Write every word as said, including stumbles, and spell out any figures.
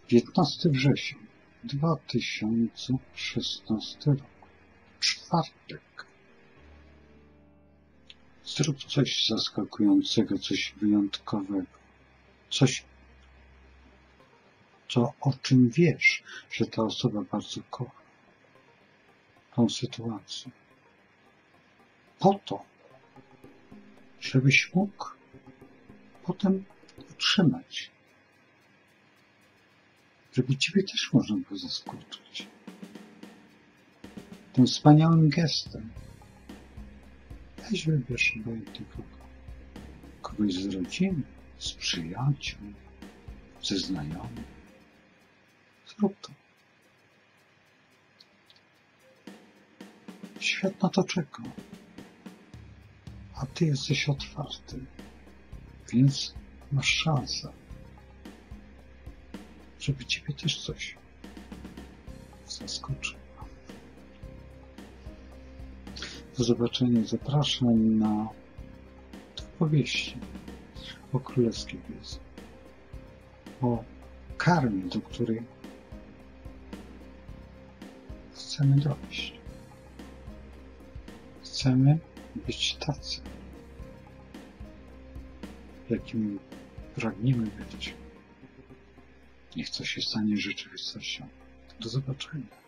piętnastego września dwa tysiące szesnasty rok. Czwartek. Zrób coś zaskakującego, coś wyjątkowego. Coś, co, o czym wiesz, że ta osoba bardzo kocha tą sytuację. Po to, żebyś mógł potem utrzymać. Żeby ciebie też można było zaskoczyć. Tym wspaniałym gestem. Weź wybierz obojętnego kogoś z rodziny, z przyjaciół, ze znajomych. Zrób to. Świat na to czeka. A ty jesteś otwarty. Więc masz szansę, żeby ciebie też coś zaskoczyło. Do zobaczenia. Zapraszam na opowieści o królewskiej wiedzy, o karmie, do której chcemy dojść. Chcemy być tacy, jakimi pragniemy być. Niech to się stanie rzeczywistością. Do zobaczenia.